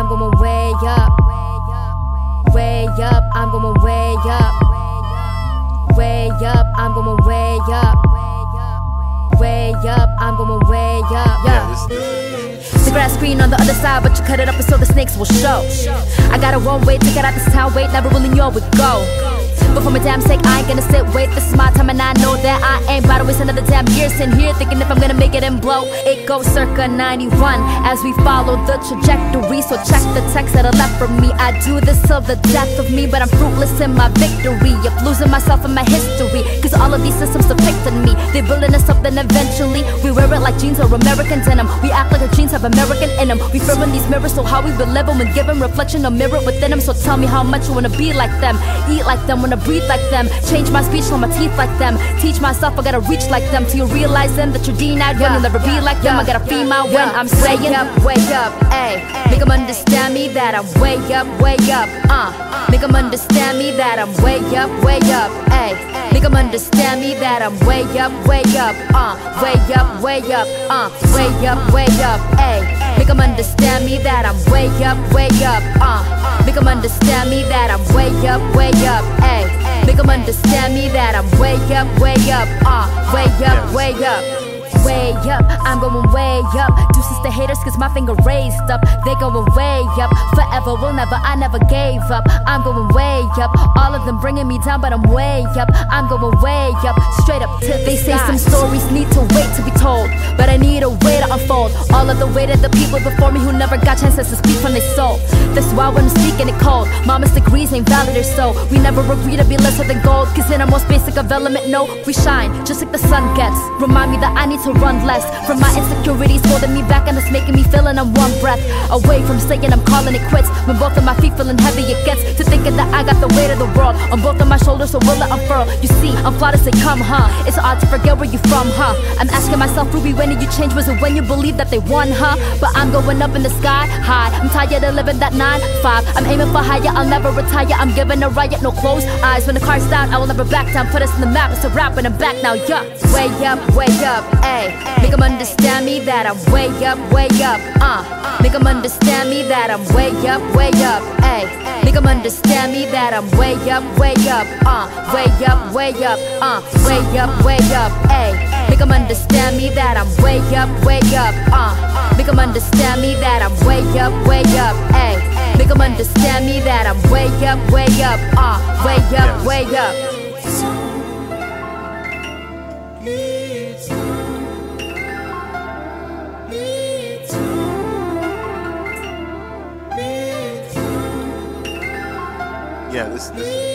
I'm going way up. Way up, I'm going way up. Way up, I'm going way up. Way up, I'm going way up. The grass green on the other side, but you cut it up and so the snakes will show. I got a one-way ticket out this town, wait, never really knew I would go. But for my damn sake, I ain't gonna sit, wait, this is my time and I know that I ain't about to waste another damn year sitting here thinking if I'm gonna make it and blow. It goes circa 91 as we follow the trajectory, so check the text that are left from me. I do this till the death of me, but I'm fruitless in my victory. Yep, losing myself in my history, cause all of these systems depicted me. They're building us up, then eventually we wear it like jeans or American denim. We act like our jeans have American in them. We fear in these mirrors, so how we will live them and give them reflection, a mirror within them. So tell me how much you wanna be like them, eat like them, wanna breathe like them, change my speech, on my teeth like them, teach myself I gotta reach like them, till you realize then that you're denied when you'll never be like them. I got a female when I'm saying way up, ayy. Make them understand me that I'm way up, make them understand me that I'm way up, ayy. Make them understand me that I'm way up, way up, ayy. Make them understand me that I'm way up, make them understand me that I'm way up, ayy. Make them understand me that I'm way up, way up, way up, I'm going way up. Deuces to haters cause my finger raised up. They going way up, forever will never, I never gave up. I'm going way up, all of them bringing me down but I'm way up. I'm going way up, straight up to the sky. They say some stories need to wait to be told, but I need a way to unfold all of the weight of the people before me who never got chances to speak from their soul. That's why when I'm speaking it cold, mama's degrees ain't valid or so. We never agree to be lesser than gold, cause in our most basic of element, no, we shine just like the sun gets. Remind me that I need to run less from my insecurities holding me back, and it's making me feel I'm one breath away from saying I'm calling it quits. When both of my feet feeling heavy, it gets to thinking that I got the weight of the world on both of my shoulders, so will it unfurl? You see, I'm flawed to say come, huh? It's odd to forget where you from, huh? I'm asking myself, Ruby, when did you change? Was it when you believed that they won, huh? But I'm going up in the sky, high. I'm tired of living that 9-5. I'm aiming for higher, I'll never retire. I'm giving a riot, no closed eyes. When the car's down, I will never back down. Put us in the map, it's a rap and I'm back now, yeah. Way up, ayy. Make them understand me that I'm way up, make them understand me that I'm way up, ayy. Make them understand me that I'm way up, ayy. Make them understand me that I'm way up, make them understand me that I'm way up, ayy. Make them understand me that I'm way up, way up. Yeah, this